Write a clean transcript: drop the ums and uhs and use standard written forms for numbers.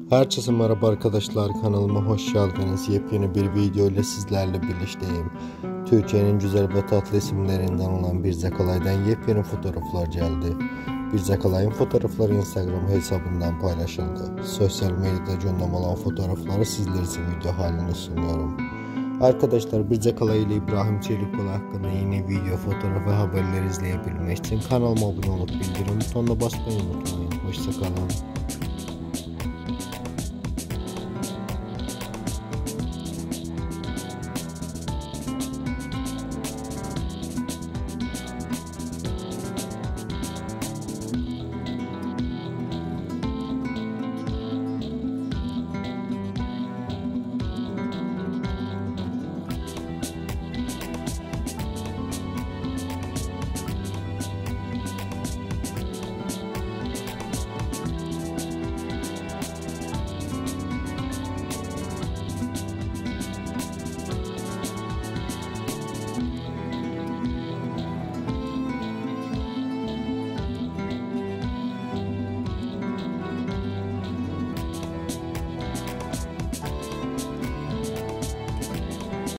Herkese merhaba arkadaşlar, kanalıma hoş geldiniz. Yepyeni bir video ile sizlerle birlikteyim. Türkiye'nin güzel ve tatlı isimlerinden olan Birce Akalay'dan yepyeni fotoğraflar geldi. Birce Akalay'ın fotoğrafları Instagram hesabından paylaşıldı. Sosyal medyada gündem olan fotoğrafları sizler için video halinde sunuyorum. Arkadaşlar, Birce Akalay ile İbrahim Çelikol hakkında yeni video, fotoğraf ve haberler izleyebilmek için kanalıma abone olup bildirim butonuna basmayı unutmayın. Hoşça kalın.